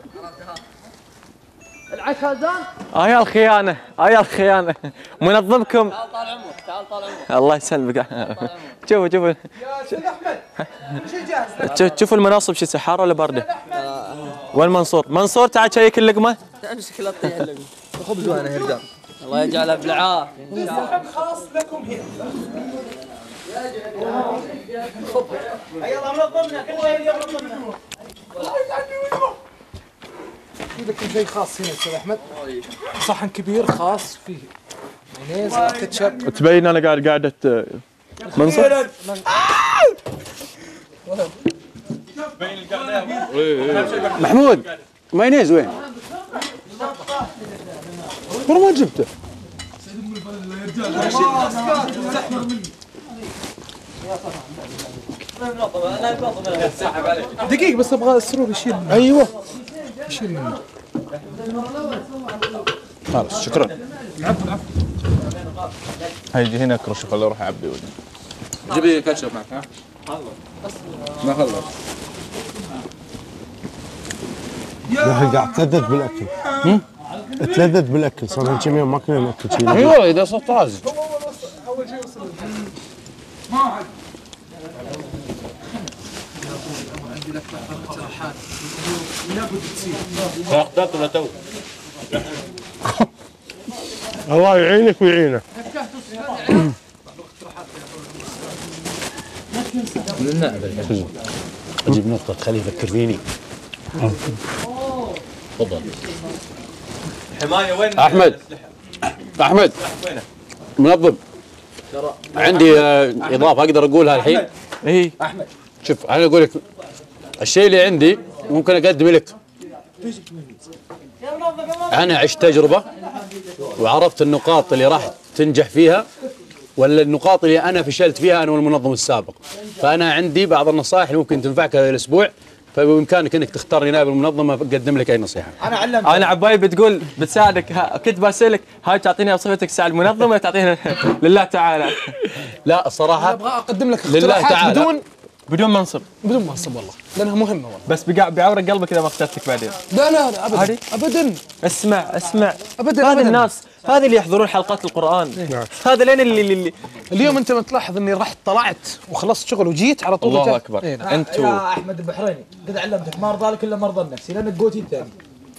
العشاء زان. يا الخيانة يا الخيانة منظمكم. تعال طال عمرك تعال طال عمرك. الله يسلمك. شوفوا يا استاذ احمد شو جاهز؟ شوفوا المناصب شو حارة ولا باردة؟ وين منصور؟ منصور تعال شيك اللقمة. امسك لا تطيح اللقمة. خبز وانا هردان. الله يجعلها بالعافية. خاص لكم هنا. يلا منظمنا كل شيء منظمنا. في لكم شيء خاص هنا استاذ احمد. صحن كبير خاص فيه مايونيز كاتشب. تبين انا قاعدة منصور. محمود مايونيز وين؟ والله ما جبته. دقيقة بس ابغى السرور يشيل منه. ايوه يشيل منه. خلاص شكرا. العفو العفو. هيجي هنا اكرش خليه اروح اعبي وجهي. جيبي كاتشب معك ها؟ ما خلص. يا اخي قاعد تلذذ بالاكل. تلذذ بالاكل صار لنا كم يوم ما كنا ناكل شيء. ايوه اذا صرت طازج. اول شيء وصل ما عاد. عندي لك اقتراحات لابد تصير. اخذت ولا تو؟ الله يعينك ويعينه. اجيب نقطة خليه يفكر فيني. تفضل. حماية وين؟ احمد احمد منظم عندي اضافة اقدر اقولها الحين؟ اي احمد شوف انا اقول لك الشيء اللي عندي ممكن اقدمه لك. انا عشت تجربة وعرفت النقاط اللي راح تنجح فيها ولا النقاط اللي انا فشلت فيها انا والمنظم السابق. فانا عندي بعض النصائح اللي ممكن تنفعك هذا الاسبوع، فبامكانك انك تختارني نائب المنظمه اقدم لك اي نصيحه. انا عبالي بتقول بتساعدك. كنت بسالك هاي تعطيني وصفتك تساعد المنظمه ولا تعطيها لله تعالى؟ لا الصراحه ابغى اقدم لك لله اقتراحات تعالى. بدون منصب. بدون منصب والله لانها مهمه والله. بس بيعورك قلبك اذا ما اخترتك بعدين. لا لا لا ابدا ابدا اسمع ابدا هذا ابدا. الناس هذا اللي يحضرون حلقات القرآن. هذا لين اللي اليوم انت تلاحظ اني رحت طلعت وخلصت شغل وجيت على طول. الله اكبر. انتوا يا احمد البحريني قد علمتك ما ارضى لك الا مرضى النفسي لانك قوتي الثاني.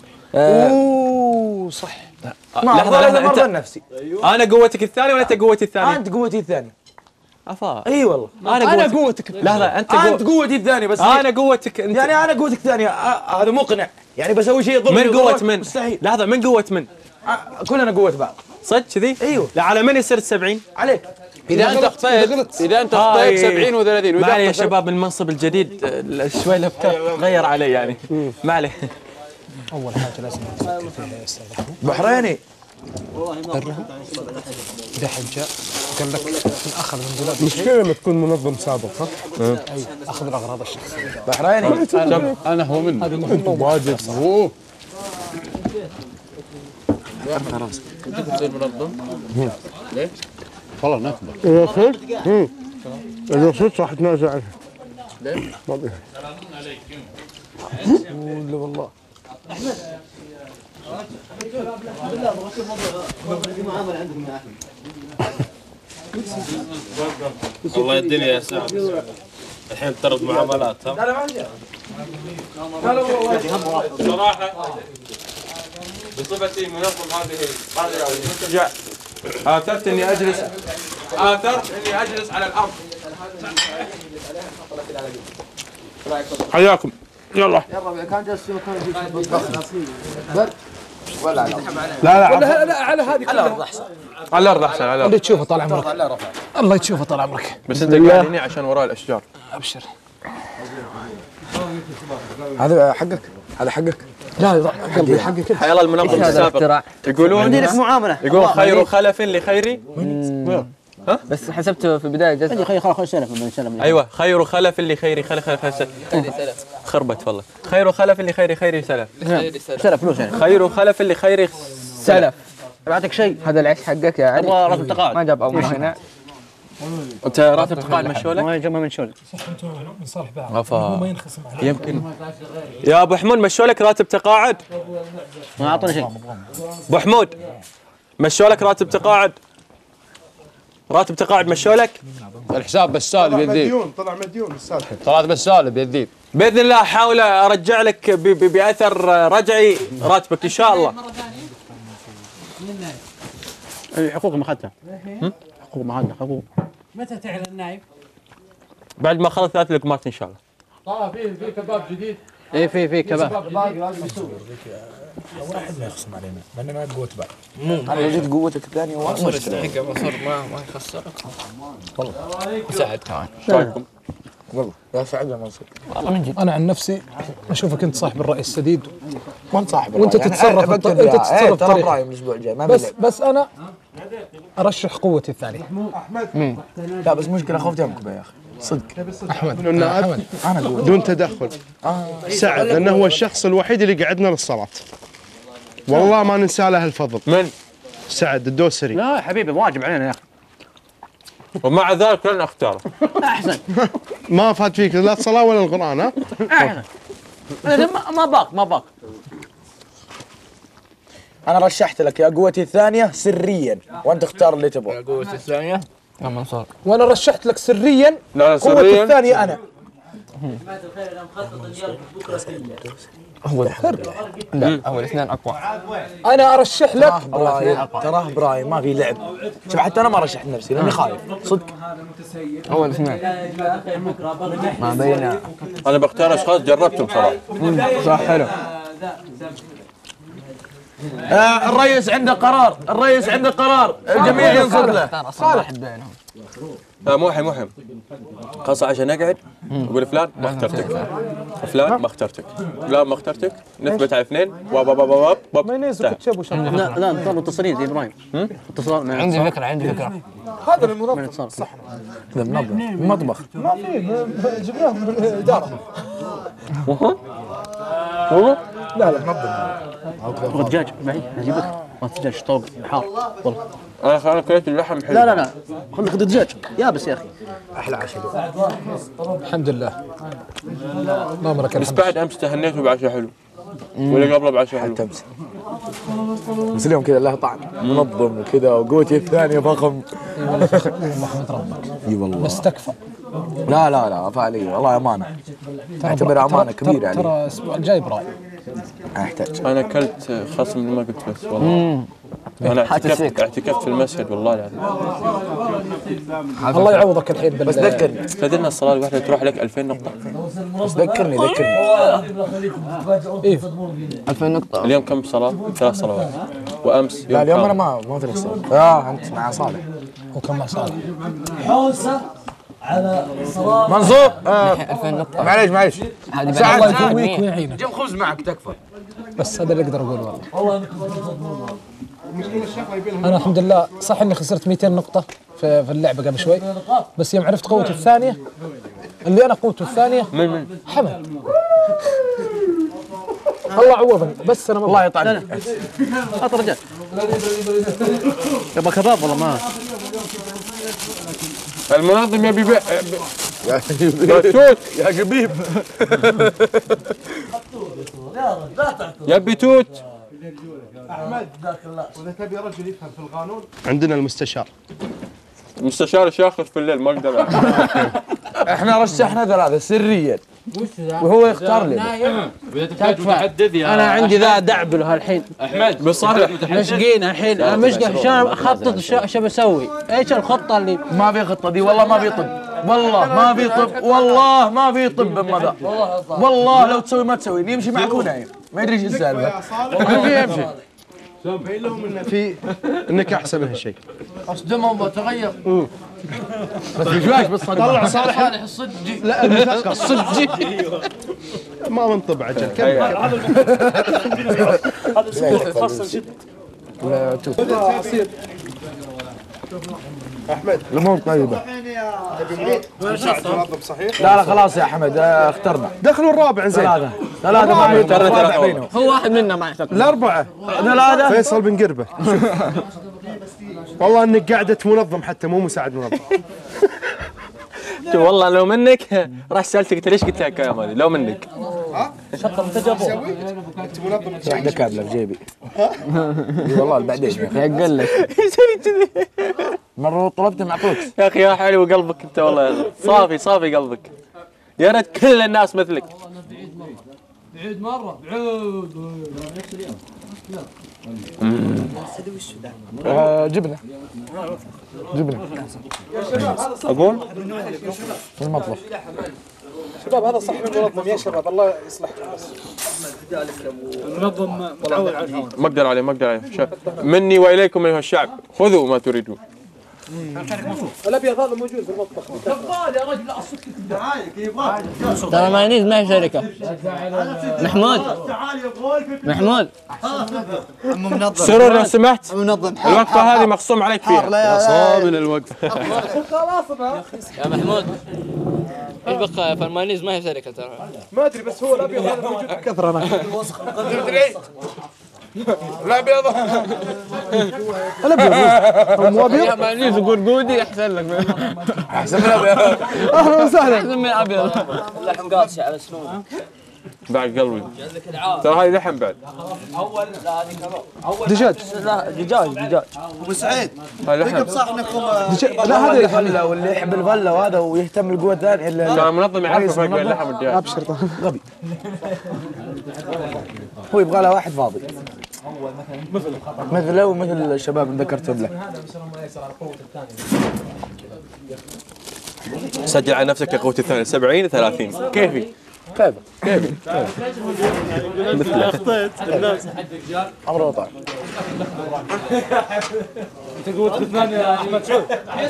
اوه صح. ما ارضى لك الا مرضى النفسي. انا قوتك الثانيه ولا انت قوتي الثانيه؟ انت قوتي الثاني. افا اي والله انا قوتك. لحظه انت قوتي الثاني بس انا قوتك انت. يعني انا قوتك الثانيه هذا مقنع يعني بسوي شيء يضر من قوه من؟ مستحيل. لحظه من قوه من؟ كلنا قوه بعض. صدق كذي؟ ايوه. لا على من يصير 70؟ عليك. اذا انت اخطيت اذا انت اخطيت 70 و30 ما عليه يا شباب المنصب الجديد شوي الافكار غير علي يعني. ما عليه. اول حاجه لازم تفكر فيها يا استاذ احمد بحريني اذا حد جاء قال لك اخذ من دولاب مشكلة لما تكون منظم سابق ها؟ اي اخذ الاغراض الشخصيه. بحريني انا هو منه هذه مهمه واجد. اوه خلاص تصير منظم ليه؟ والله نكبر. إذا صرت إذا صرت راح تنازع عنها. ليه؟ ما بيها. ولا والله والله يديني يا سعد الحين طرد معاملات. ها لا ما جاء. صراحة بصفتي منظم هذه آثرت اني اجلس على الأرض. حياكم. يلا كان جالس في مكان برد ولا لا على هذه على الارض احسن. على الارض احسن. على الارض اللي تشوفه طال عمرك. الله تشوفه طال عمرك. بس انت قاعد هنا عشان وراء الاشجار. ابشر. هذا حقك هذا حقك. لا قلبي حقك. حيا الله المنظم السابق يقولون عندي لك معامله. يقول خير خلف لخيري. بس حسبته في البدايه جزء. خلاص سلف من سلف. ايوه خير خلف لخيري خلف خربت والله. خير خلف لخيري خيري سلف. سلف فلوس يعني. خير خلف لخيري سلف. بعطيك شيء. هذا العيش حقك يا علي. ابغى رقم تقاعد. ما جاب امه هنا. انت راتب تقاعد مشولك؟ ما يجمع من شولك. انتم من صالح بعض. غفا. هو ما ينخصم عليك. يمكن يا ابو حمود مشولك راتب تقاعد؟ ما اعطوني شيء. ابو حمود مشولك راتب تقاعد؟ راتب تقاعد مشولك؟ الحساب بسال بيذيب. طلع مديون السالفه. طلعت بسال بيذيب. باذن الله احاول ارجع لك باثر رجعي راتبك ان شاء الله. حقوق ما اخذتها. حقوق ما اخذتها حقوق. متى تعلن النايب؟ بعد ما اخلص 3 لقمات ان شاء الله. طبعا في كباب جديد. ايه في كباب. باقي لازم يسوي. واحد ما يخصم علينا لان ما قوه بعض. انا لقيت قوتك الثانيه مصر يستحق مصر ما يخسرك والله ساعد كمان. شايفكم؟ والله يا سعد يا منصور. انا عن نفسي اشوفك انت صاحب الراي السديد ما انت صاحب وانت الرأي. تتصرف أنا انت تتصرف ترى بطريقه. برايي من الاسبوع الجاي ما بس انا ارشح قوتي الثانيه. مين؟ لا بس مشكله خوف دمكم يا اخي صدق. احمد احمد انا اقول بدون تدخل. سعد لانه هو الشخص الوحيد اللي قعدنا للصلاه. والله ما ننسى له الفضل. من؟ سعد الدوسري. لا يا حبيبي واجب علينا يا اخي. ومع ذلك لن اختاره. احسن. ما فات فيك لا الصلاه ولا القران ها؟ احسن. ما باق. انا رشحت لك يا قوتي الثانيه سريا وانت اختار اللي تبغى. قوة الثانية يا منصور. وانا رشحت لك سريا لا قوتي سريا الثانيه انا. لا اول اثنين اقوى. انا ارشح لك تراه براي ما في لعب. شوف حتى انا ما رشحت نفسي لاني خايف صدق. اول اثنين ما بين. انا بختار اشخاص جربتهم صراحه. صح حلو. الرئيس عنده قرار، الرئيس عنده قرار، الجميع ينصت له. صالح بينهم. لا مو الحين خلاص عشان اقعد اقول فلان ما اخترتك فلان ما اخترتك فلان ما اخترتك نثبت على اثنين مايونيز وكاتشب وشطه. لا نضطر متصلين زي ابراهيم. اتصال عندي فكرة هذا المنظم صح. المطبخ ما في جبناه من الاداره. لا ابغى دجاج معي اجيب لك. ما دجاج طوق حار والله. انا كليت اللحم حلو. لا خذ دجاج يابس يا اخي. احلى عشاء. الحمد لله. اللهم لك بس الحمد. بعد امس تهنيته بعشاء حلو ولا قبله بعشاء حلو. تمسك بس اليوم كذا له طعم منظم وكذا وقوتي الثانيه فخم. اي والله بس تكفى. لا فعلي والله امانه. اعتبر امانه كبيره علي. ترى الاسبوع الجاي براي. احتاج. انا اكلت خصم ما قلت بس والله. انا اعتكفت في المسجد والله العظيم. الله يعوضك الحين بس ذكرني تدري الصلاه الواحده تروح لك 2000 نقطه. بس ذكرني ايه 2000 نقطة. اليوم كم صلاه؟ 3 صلوات. وامس لا اليوم انا ما في نفسي. انت مع صالح وكم مع صالح. منصور 2000 نقطة. معليش هذه الله بعد يقويك ويعينك. جيب خبز معك تكفى. بس هذا اللي اقدر اقوله والله. انا الحمد لله صح اني خسرت 200 نقطة في اللعبة قبل شوي، بس يوم عرفت قوتي الثانية اللي انا قوته الثانية حمد. الله عوضني بس انا الله يطعنك. هات رجال. يبغى كباب والله ما. المنظم يبي يا شبيب يبي توت. احمد واذا تبي رجل يفهم في القانون عندنا المستشار. مستشار ياخذ في الليل ما اقدر. احنا رشحنا 3 سريا وهو يختار لي. انا عندي ذا دعبل هالحين. احمد بصالح مشقين الحين. انا مشقين عشان اخطط شو بسوي. ايش الخطة اللي ما في خطه دي والله ما في طب. والله ما في طب. والله ما في طب بمضى. والله لو تسوي ما تسوي يمشي معك ونايم ما يدري ايش السالفه. في يمشي. باين لهم ان في انك احسن من هالشيء. اصدمهم وتغير. بس بشواش بس طلع صالح الصدجي. لا المثقف الصدجي ما منطب عجل احمد الامور طيبه. صحيح لا خلاص يا احمد اخترنا. دخلوا الرابع زين. 3 ما يقدر. هو واحد منا ما يحتاج. الاربعه 3 فيصل بن قربه. والله انك قاعدة منظم حتى مو مساعد منظم. والله لو منك راح سالتك انت ليش قلت لها الكلام هذا لو منك. شطر انت جابوه. انت منظم واحدة كابلة في جيبي. والله بعدين يا اخي. يقول لك يسوي كذي. مرة طلبت معطوك. يا اخي يا حلو قلبك انت والله صافي صافي قلبك. يا ريت كل الناس مثلك. بعيد مرة بعيد. جبنة. اقول في المطبخ. شباب هذا صح المنظم يا شباب الله يصلحكم. المنظم متعود على الهواء. ما اقدر عليه مني واليكم ايها الشعب خذوا ما تريدون. الابيض هذا موجود في المطبخ. يا رجل ترى مايونيز ما هي شركة. محمود سرور لو سمحت الوقفة هذه مخصوم عليك فيها. يا صامن الوقفة. يا محمود ايش بقى فالمايونيز ما هي شركة ترى. ما ادري بس هو الابيض هذا موجود بكثرة هناك. الابيض مو ابيض؟ مايونيز قرقودي احسن لك. احسن من الابيض. اهلا وسهلا. احسن من الابيض. لحم قاصي على سنون. بعد قلبي ترى هاي لحم بعد. دجاج. لا دجاج. ابو سعيد هاي لحم. لا هذا الفلة واللي يحب الفلة وهذا ويهتم بالقوة الثانية اللي ترى منظم يعرف فرق بين اللحم والدجاج. ابشر غبي. هو يبغى له واحد فاضي. مثله ومثل الشباب اللي ذكرتهم له. سجل على نفسك يا قوتي الثانية 70 30 كيفي مثله. اخطيت الناس. عمره وطعم. انت قوتك الثانية يا احمد سعود.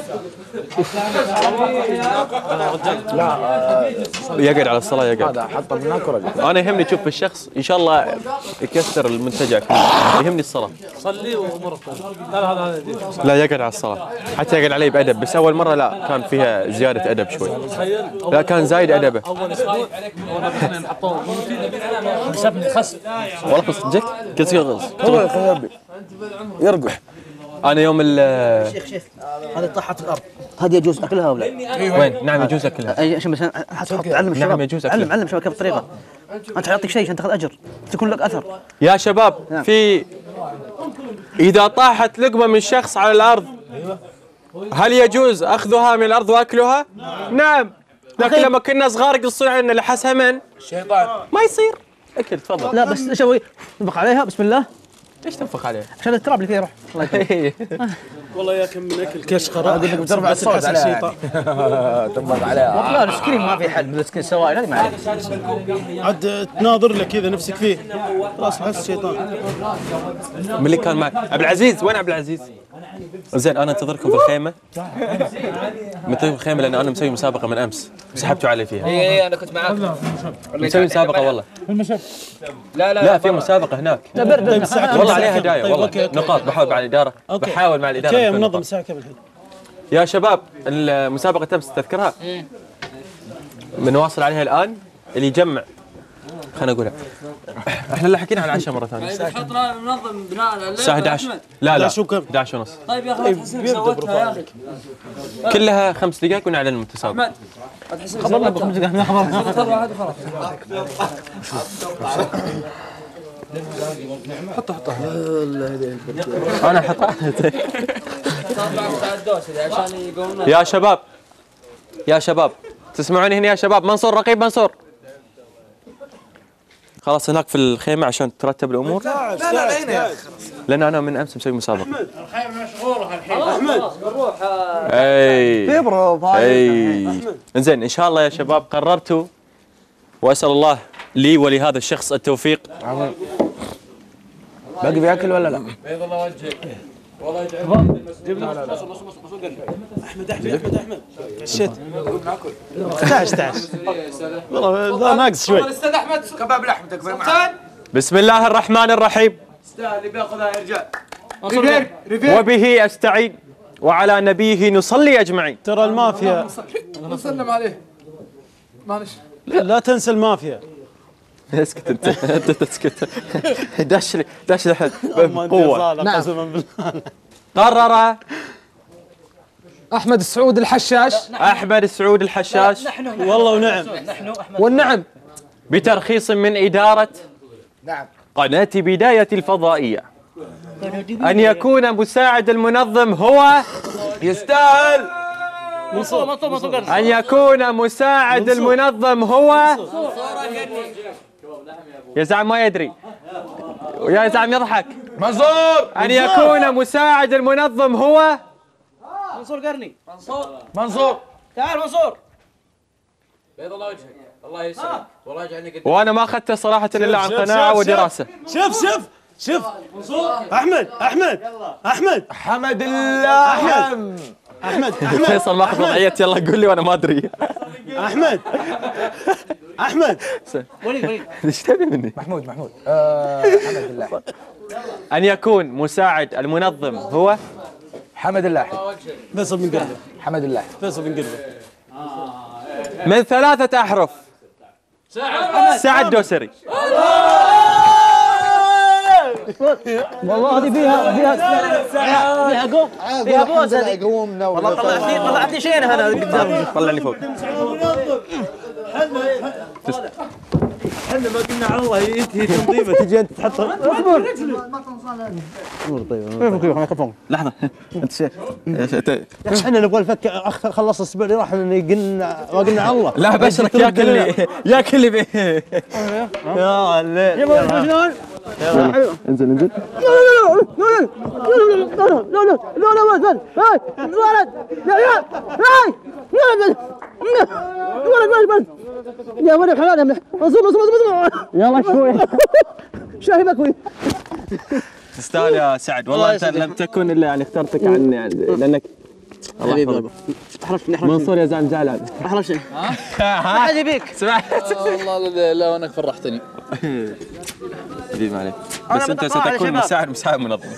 يقعد على الصلاة يقعد. هذا حطه من هناك ورجع. انا يهمني اشوف في الشخص ان شاء الله يكسر المنتجع كله. يهمني الصلاة. صلي ومرة لا هذا لا يقعد على الصلاة حتى يقعد علي بأدب بس أول مرة لا كان فيها زيادة أدب شوي. لا كان زايد أدبه. اول اسبوع حطوه حسبني خس. والله بس جك كل شيء غلط. يرقع. أنا يوم شيخ هذه طاحت الارض. هذه يجوز اكلها ولا؟ وين؟ نعم يجوز أكلها. اي عشان مثلا حط علم الشباب. نعم يجوز أكلها. علم شباب كيف الطريقة. انت يعطيك شيء عشان تاخذ اجر تكون لك اثر. يا شباب في إذا طاحت لقمة من شخص على الأرض هل يجوز أخذها من الأرض وأكلها؟ نعم. لكن لما كنا صغار يقصون علينا لحسها من الشيطان ما يصير. أكل تفضل. لا بس ايش اسوي؟ نطبق عليها بسم الله. ليش تنفخ عليه؟ عشان التراب اللي فيه يروح. الله يكرمك. والله يا كم من اكل كشخره. اقول لك بترفع الصوت عليها. تنبض عليها. والله الايس كريم ما في حل بالايس كريم سوائل هذه ما عليك. عاد تناظر لك كذا نفسك فيه خلاص حس الشيطان. من اللي كان معي عبد العزيز وين عبد العزيز؟ زين انا انتظركم في الخيمه. في الخيمه لان انا مسوي مسابقه من امس سحبتوا علي فيها. اي انا كنت معاك. مسوي مسابقه والله. لا في مسابقه هناك. لا برد والله عليها هدايا والله نقاط بحاول مع الاداره بحاول مع الاداره. اوكي منظم الساعه كم الحين؟ يا شباب المسابقه امس تذكرها؟ بنواصل عليها الان اللي يجمع خلينا نقولها. احنا اللي حكينا عن العشاء مره ثانيه. خطره منظم بناء على الساعه 11 لا 11 ونص. طيب يا اخي تحسين سويتها يا اخي. كلها 5 دقائق ونعلن المتسابق. احمد خبرنا ب 5 دقائق خبر واحد وخلاص. حطه انا احطها. عشان يقومون. يا شباب تسمعوني هنا يا شباب. منصور رقيب منصور خلاص هناك في الخيمه عشان ترتب الامور. لا هنا يا اخي لان انا من امس مسوي مسابقه. الخيمه مشغوله الحين. احمد بنروح. اي انزين ان شاء الله يا شباب قررتوا واسال الله لي ولهذا الشخص التوفيق. باقي بياكل ولا لا؟ بيض الله وجهك. والله يجعل احمد عشيت 11 والله لا ناقص شوي. استاذ احمد كباب لحم تكبر معك. بسم الله الرحمن الرحيم. اللي بياخذها يا رجال. وبه استعين وعلى نبيه نصلي اجمعين. ترى المافيا نسلم عليه. معلش. لا تنسى المافيا. اسكت انت اسكت. داش لحد بقوه. قسما بالله قرر احمد السعود الحشاش. احمد السعود الحشاش والله ونعم. والنعم بترخيص من إدارة قناة بداية الفضائية أن يكون مساعد المنظم هو يستاهل. أن يكون مساعد المنظم هو يا زعم ما يدري ويا زعم يضحك. منصور. أن يكون مساعد المنظم هو منصور قرني. منصور تعال منصور. بيض الله وجهك الله يسلمك والله يجعلني قد. وأنا ما أخذته صراحة إلا عن قناعة ودراسة. شوف احمد حمد الله. احمد فيصل ماخذ وضعية يلا قول لي وأنا ما أدري. احمد وليد ايش تبي مني؟ محمود حمد الله. أن يكون مساعد المنظم هو حمد الله. فيصل بن قربه. حمد الله. فيصل بن قربه. من 3 أحرف. سعد دوسري. والله هذه فيها قوم. فيها بوز هذه. يقومنا والله طلعتني شيء انا هنا قدام. طلعني فوق. احنا ما قلنا على الله هي تنظيفه تجي انت تحطها. اصبر طيب لحظه انت احنا نبغى الفك خلص السبري راح قلنا ما قلنا على الله. لا بشرك ياكل لي يا الليل شلون؟ انزل يا ولد حلال يلا شوي شاهي مكوي. تستاهل يا سعد والله انت لم تكن الا يعني اخترتك عني يعني لانك حبيبي منصور يا زلمه زعلان احرش ما حد يبيك. سمعت والله لا وانك فرحتني. حبيبي ما عليك بس انت ستكون مساعد منظم.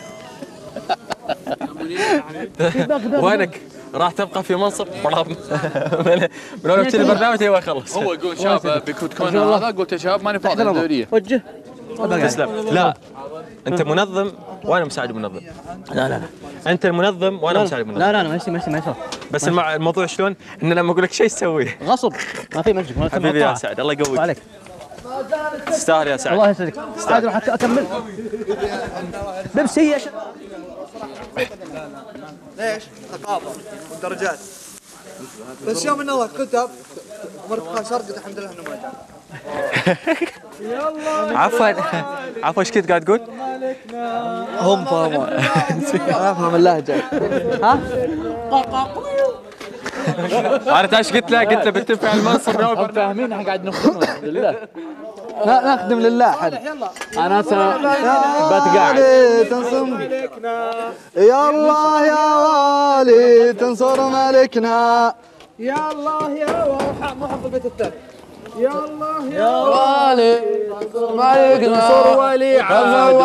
وينك؟ راح تبقى في منصب من اول البرنامج هو يخلص. هو يقول شباب بتكون هذا قلت يا شباب ماني فاضي الدوريه. وجه تسلم. لا انت منظم وانا مساعد منظم. لا انت المنظم وانا مساعد منظم. لا ما يصير بس الموضوع شلون؟ ان لما اقول لك شيء تسويه. غصب ما في مجد. حبيبي يا سعد الله يقويك. عليك تستاهل يا سعد. الله يسعدك. عاد راح اكمل بيبسي. ليش؟ ثقافة والدرجات. بس يوم ان الله كتب مرة شرقت الحمد لله انه ما جاء. عفوا ايش كنت قاعد تقول؟ هم فاهمون. انا افهم اللهجة. ها؟ عرفت ايش قلت له؟ قلت له بتنفع المنصب هم فاهمين احنا قاعد نخدمهم لله. لا نخدم لله حد. انا بتقاعد. تنصر يا الله يا والي تنصر ملكنا. يا الله يا والي مو حفظ البيت الثاني. يا الله يا والي تنصر ولي عهد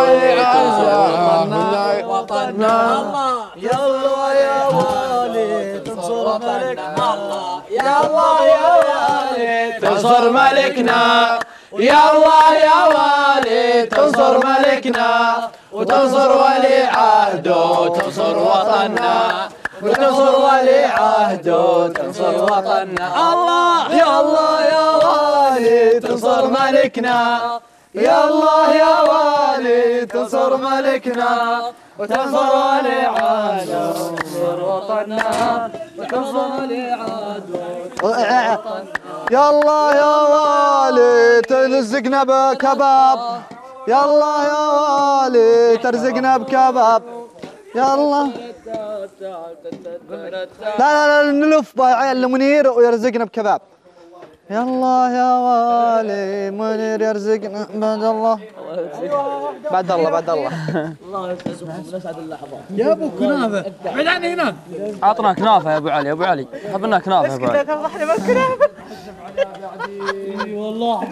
وطننا. يا الله يا والي تنصر ملكنا. يا الله يا والي تنصر ملكنا. يا الله يا والي تنصر ملكنا وتنصر ولي عهده وتنصر وطننا وتنصر ولي عهده وتنصر وطننا. الله يا الله يا والي تنصر ملكنا. يا الله يا والي تنصر ملكنا وتنصر ولي عهده وتنصر وطننا وتنصر ولي عهده. يا الله يا والي ترزقنا بكباب. يا الله يا والي ترزقنا بكباب. يا الله لا نلف عيال منير ويرزقنا بكباب. يا الله يا والي منير يرزقنا بعد الله بعد الله. الله يسعد اللحظات. يا ابو كنافه بعد عني هناك. عطنا كنافه يا ابو علي. ابو علي حبنا كنافه يا ابو علي. والله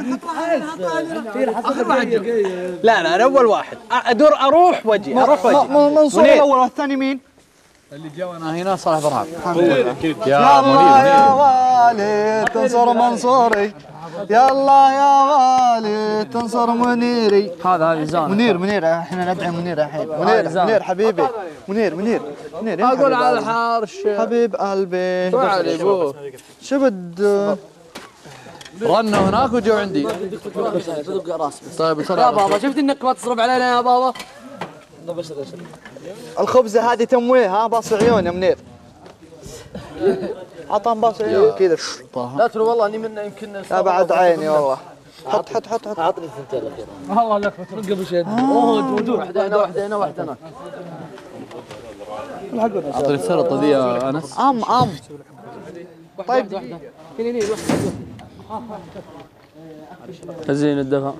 لا انا اول واحد اروح وجهي. منصور الاول والثاني مين؟ اللي جاونا هنا صالح برهان. يا الله يا والي تنصر منصوري. يا الله يا غالي تنصر منيري. هذا زان. منير احنا ندعي منير الحين. منير حبيبي. منير اقول على الحارش حبيب قلبي. تعالي ابوه. شو بد رنوا هناك وجوا عندي. بدق راسي. طيب يا بابا شفت انك ما تصرف علينا يا بابا؟ الخبزة هذه تمويه ها باص عيون يا منير. عطهم باص عيون كذا. لا ترى والله اني منه يمكن. لا بعد عيني والله. حط عطني الثنتين الاخيره. والله لك بترقب وش ودور واحده هنا واحده هناك. اعطني السلطه ذي يا انس. طيب زين الدفع.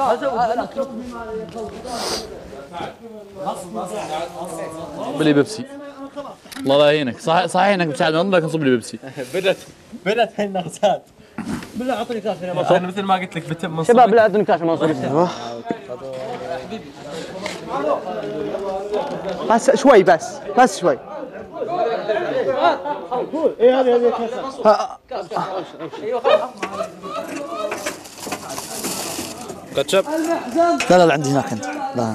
بلي بيبسي. الله لا يهينك صحيح انك مساعد من لكن صب لي بيبسي. بدت النغزات. بالله اعطني كاس يا انا مثل ما قلت لك بتم منصور. شباب لا اعطوني كاس منصور. بس شوي بس شوي. ايه هذه كاتشب. لا عندي هناك انت. لا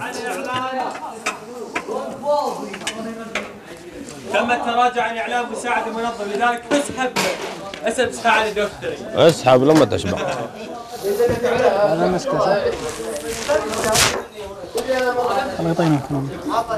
تم التراجع عن اعلام مساعد المنظم لذلك اسحب ساعه دفتري. اسحب لما تشبع. هذا مسكه. الله يعطيناكم.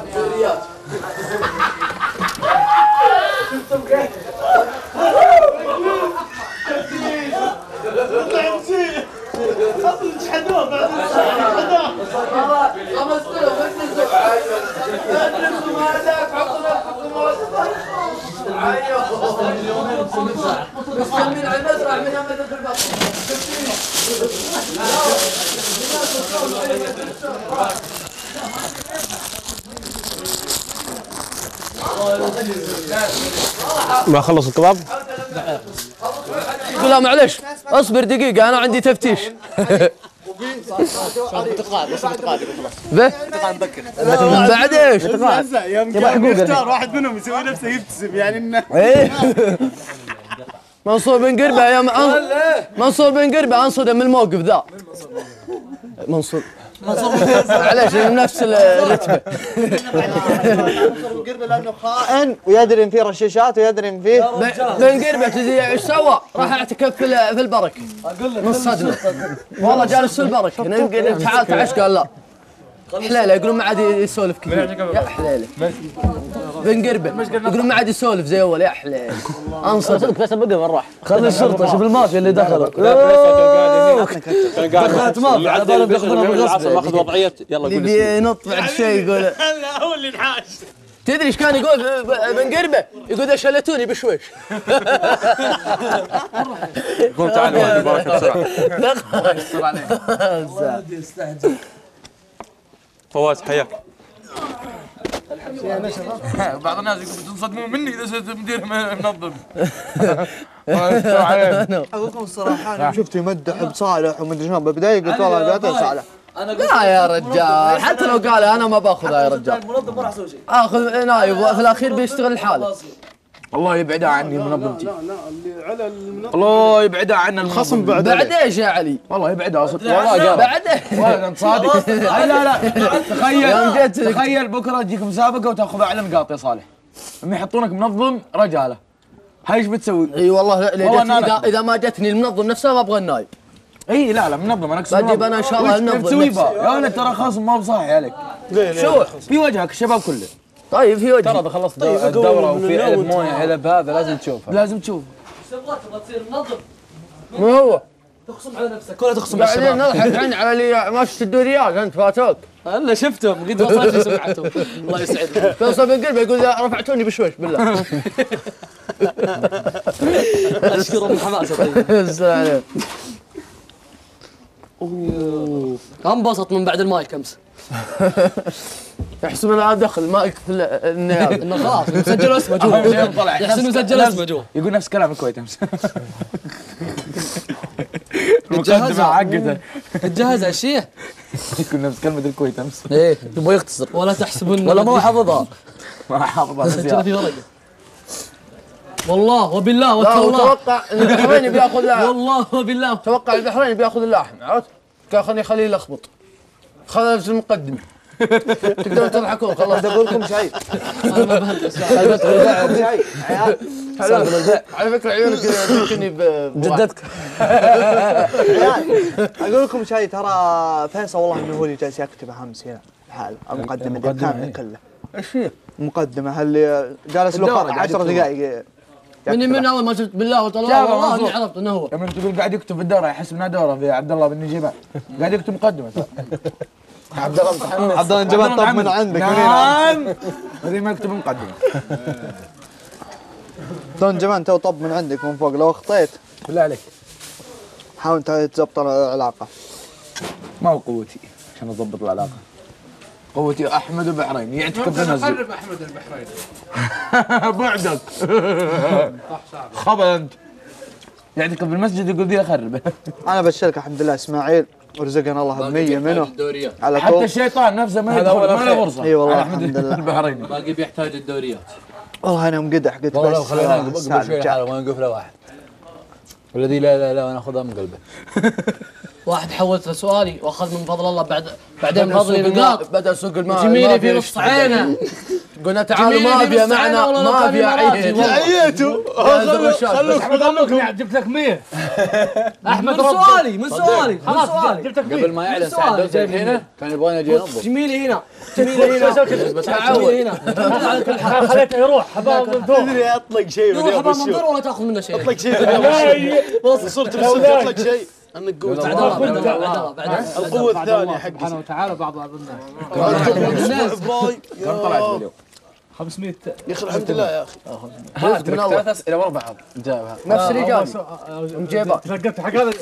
ما خلص الكباب؟ يقول لا معلش اصبر دقيقة أنا عندي تفتيش. به؟ بعد ايش؟ يختار واحد منهم يسوي نفسه يبتسم يعني انه منصور بن قربة يا منصور بن قربة انصدم من الموقف ذا. منصور معليش نفس الرتبة. قربة لانه خائن ويدري ان فيه رشاشات ويدري ان فيه بن قربة تدري ايش سوى؟ راح اعتكف في البرك من الصدمة. والله جالس في البرك تعال تعش قال لا حليله يقولون ما عاد يسولف كثير يا حليله. بن قربة يقولون ما عاد يسولف زي اول يا حليله. انصدم بس بقى وين راح؟ خلي الشرطة شوف المافيا اللي دخلوا. دخلت مافيا على بالهم بياخذونها بالغصب. ماخذ وضعيه يلا قول ينط بعد شيء يقول لا هو اللي انحاش. تدري ايش كان يقول بن قربة؟ يقول شلتوني بشويش. قوم تعال بارك بسرعه. فواز حياك. بعض الناس يقول تنصدمون مني اذا صرت مدير منظم. اقول لكم الصراحه انا شفت يمدح بصالح ومدري شلون بالبدايه قلت والله قاتل صالح. لا يا رجال حتى لو قال انا ما باخذها يا رجال. المنظم ما راح اسوي شيء. اخذ نايب وفي الاخير بيشتغل لحاله. الله يبعدها عني منظمتي. الله يبعدها عنا الخصم بعد ايش يا علي؟ والله يبعدها صدق والله بعد ايش؟ والله انت صادق. لا تخيل بكره تجيك مسابقه وتاخذ اعلى نقاط يا صالح. لما يحطونك منظم رجاله هاي ايش بتسوي؟ اي والله اذا ما جتني المنظم نفسه ما ابغى النايب. اي لا منظم انا اقصد بجيب انا ان شاء الله المنظم تسوي يا ولد ترى خصم ما بصاحي عليك. شو في وجهك الشباب كله. طيب في وجهي ترى اذا خلصت الدوره وفي علب مويه علب هذا لازم تشوفه. لازم تشوفه. ايش تبغى تصير منظم؟ مو هو تخصم على نفسك كلها تخصم على الشباب. نضحك عن على اللي ما شفتوا ريال انت فاتوك. الا شفتهم قد وصلت لي سمعتهم. الله يسعدك. فيصل بن قربة يقول رفعتوني بشويش بالله. اشكر من حماسه. طيب السلام عليكم. انبسط من بعد المايك امس. يحسب انا دخل المايك في النهايه انه خلاص مسجل اسمه جوا. يحسب مسجل اسمه جوا. يقول نفس كلام الكويت امس. تجهزها عقده تجهزها الشيء. يقول نفس كلمه الكويت امس. ايه يبغى يختصر ولا تحسبن ولا ما هو حافظها. ما حافظها مسجلها في ورقه. والله وبالله وتالله توقع ان البحرين بياخذ لاحم والله وبالله توقع البحرين بياخذ اللاحم عرفت؟ قال خليه يلخبط خذ في المقدمه تقدرون تضحكون خلاص اقول لكم شيء على فكره عيونك ذكرني بجدتك اقول لكم شيء ترى فيصل والله انه هو اللي جالس يكتب امس هنا الحال المقدمه دي كامله كلها ايش هي؟ المقدمه اللي جالس له 10 دقائق من اول ما شفت بالله وتالله والله اني عرفت انه هو لما تقول قاعد يكتب في الدوره يحس انها دوره في عبد الله بن نجيبان قاعد يكتب مقدمه عبد الله متحمس عبد الله جبان طب من عندك نعم هذه ما يكتب مقدمه دون جبان تو طب من عندك من فوق لو اخطيت بالله عليك حاول تضبط العلاقه ما هو قوتي عشان اضبط العلاقه قوتي احمد البحريني يعتكف في المسجد خرب احمد البحريني بعدك خبل انت يعتكف في المسجد يقول ذي اخرب انا بشرك الحمد لله اسماعيل ورزقنا الله ب100 منه على حتى الشيطان نفسه ما يدخل ما له فرصه اي والله احمد البحريني باقي بيحتاج الدوريات والله انا منقدح قلت والله بس خلينا قبل شوي حاله ما نوقف له واحد والذي لا وناخذها من قلبه واحد حولت لسؤالي واخذ من فضل الله بعدين فضلي نقاط بدا سوق الماء جميلي في نص عينه قلنا تعالوا ما ابي معنا ما ابي عيد عييتوا خلوك خلوك جبت لك 100 احمد من سؤالي خلاص جبت لك 100 قبل ما يعلن سعد جاي هنا كان يبغاني اجي انظر جميلي هنا جميلي هنا خليته يروح حباب من فوق تدري اطلق شيء يروح حباب منظر ولا تاخذ منه شيء اطلق شيء صرت بالسوق اطلق شيء انك قوة بعد القوة الثانية حقي سبحانه وتعالى بعض الناس كم طلعت اليوم 500 يا اخي الحمد لله يا اخي من الله 3 اسئله ورا بعض جابها نفس اللي جاني مجيبه تلقيت حق هذا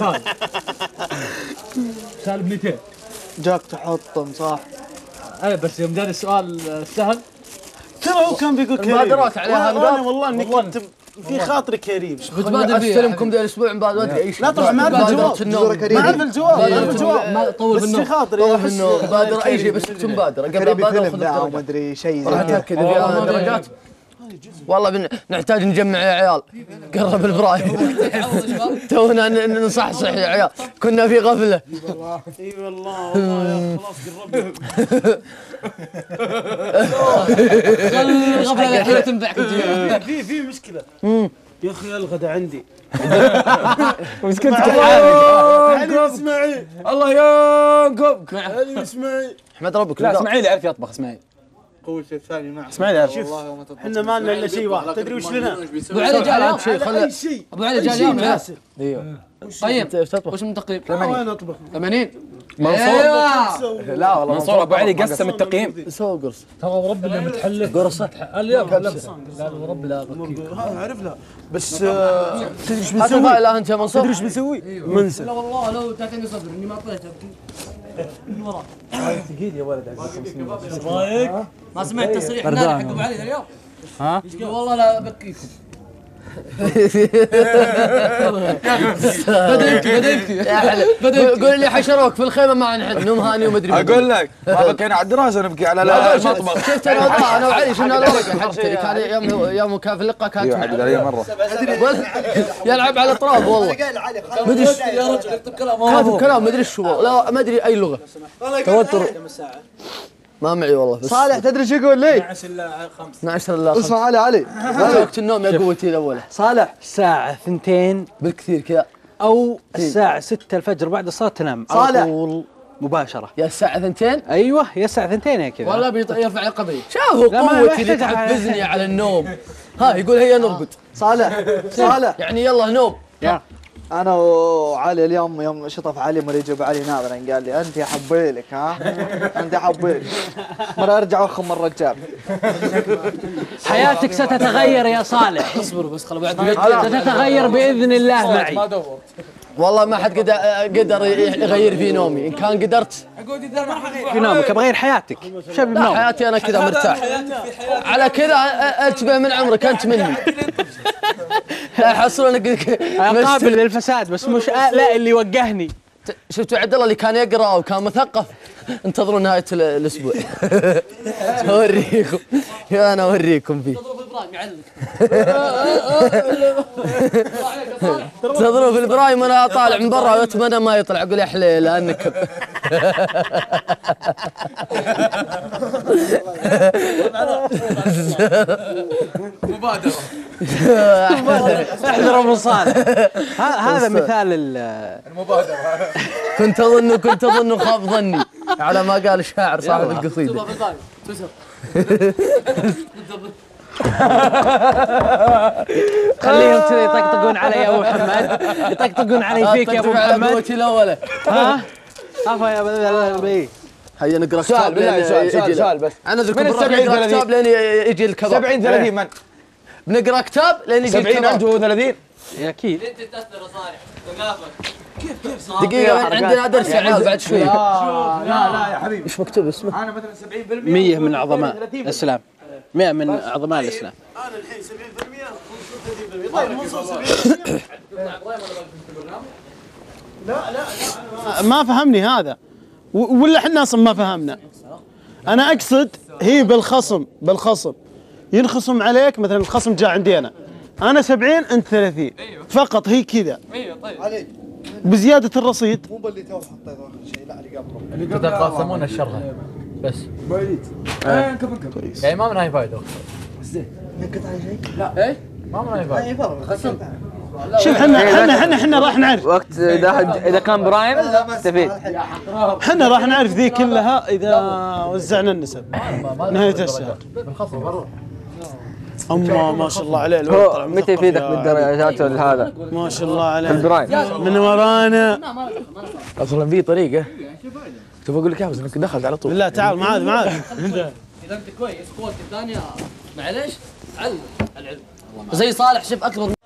سالب 200 جاك تحطم صح اي بس يوم جاني السؤال سهل ترى هو كان بيقول كريم المبادرات عليها انا والله اني كنت في خاطري كريم بتبادر فيه استلمكم ذا الاسبوع مبادرة اي شيء لا طبعا ما اعرف الجواب ما اعرف الجواب ما طول بس في خاطري طول انه مبادرة اي شيء بس تبادر قبل كريم مبادرة فيلم ذا وما ادري شيء راح زي كذا اتاكد فيها درجات والله نحتاج نجمع يا عيال قرب البرايم تونا نصحصح يا عيال كنا في غفله اي والله خلاص الغفله الحين تنفعك في مشكله يا اخي الغداء عندي مسكتك علي اسماعيل الله ينقبك علي اسماعيل احمد ربك لا اسماعيل يعرف يطبخ اسمايل قوة الثاني معه اسماعيل يعرف احنا ما لنا الا شيء واحد تدري وش لنا؟ ابو علي جاء اليوم اي شيء ابو علي جاء اليوم ايوه طيب وش من تقييم؟ وين اطبخ؟ 80 منصور لا والله منصور ابو علي قسم التقييم سوى قرص ترى ورب اللي متحلف قرصه اليوم قال ورب لا عارف لا بس تدري ايش بنسوي؟ لا انت منصور تدري ايش بنسوي؟ منسى لا والله لو تعطيني صدر اني ما اعطيته من ورا ثقيل يا ولد ايش رايك؟ ما سمعت تصريح نادي حق ابو علي اليوم ها؟ يقول والله لا ابكيكم بدا يبكي قول لي حشروك في الخيمه ما نحن نوم هاني وما ادري اقول لك ما بكينا على الدراسه نبكي على المطبخ شفت انا وعلي شفنا الورقه حقتي كان يوم كان في اللقاء كانت مره يلعب على التراب والله ما ادري يا رجل اكتب كلام ما ادري شو لا ما ادري اي لغه توتر ما معي والله بس صالح تدري شو يقول لي؟ 12 الا 5 اسمع علي وقت النوم يا قوتي الاولى صالح الساعة 2 بالكثير كذا أو الساعة 6 الفجر بعد الصلاة تنام على طول مباشرة يا الساعة 2 أيوه يا الساعة 2 يا كذا والله يرفع القضية شافوا قوتي اللي تحفزني على النوم ها يقول هيا نرقد صالح يعني يلا نوم انا وعلي اليوم يوم شطف علي مره يجيب علي ناظرا قال لي انت يا حبيلك ها انت حبيلك مره ارجع واخم مره الرجال حياتك ستتغير يا صالح اصبر بس خل بعد ستتغير بإذن الله معي والله ما حد قدر يغير في نومي ان كان قدرت في نومك بغير حياتك شو لا حياتي انا كذا مرتاح على كذا اتبع من عمرك انت مني لا يحصلونك قابل للفساد بس مش لا اللي وجهني شفتوا عبد الله اللي كان يقرا وكان مثقف انتظروا نهايه الاسبوع اوريكم انا اوريكم فيه ابراهيم يعلق. تضرب البرايم وانا طالع من برا واتمنى ما يطلع اقول يا حليل انك مبادرة. احذر ابو صالح. هذا مثال المبادرة. كنت اظن خاب ظني على ما قال الشاعر صاحب القصيدة. خليهم كذا يطقطقون علي يا ابو محمد، يطقطقون علي فيك يا ابو محمد. قوتي الاولى. ها؟ عفوا يا ابو. هيا نقرا سؤال كتاب بالله سؤال بس. انا ذكر من ال 70 نقرا كتاب لين يجي الكبار. 70 30 من؟ بنقرا كتاب لين يجي 70 انت و30 اكيد. انت تاثر يا صالح ثقافه. دقيقة عندنا درس يا عيال بعد شوي. لا يا حبيبي. ايش مكتوب اسمه؟ انا مثلا 70% 100 من عظماء الاسلام. 100 من عظماء الاسلام. انا الحين 70% منصور 30%. لا ما فهمني هذا ولا احنا اصلا ما فهمنا. انا اقصد هي بالخصم ينخصم عليك، مثلا الخصم جاء عندي انا 70 انت 30 فقط، هي كذا. ايوه طيب علي بزياده الرصيد. مو باللي تو حطيته اخر شيء، لا اللي قبله اللي تتقاسمون الشر بس. يعني ما من هاي فايده. زين نكت على شيء؟ لا ايش؟ ما من هاي فايده. خصم. شوف احنا راح نعرف وقت اذا كان برايم تستفيد. احنا راح نعرف ذي كلها اذا وزعنا النسب نهايه الشهر. اما ما شاء الله عليه الولد طلع متى يفيدك بالدرجات هذا؟ ما شاء الله عليه البرايم من ورانا. اصلا في طريقه تبغى اقول لك اياها بس انك دخلت على طول. بالله تعال معاذ اذا انت كويس قوتك الثانيه معلش علم العلم زي صالح شوف اكبر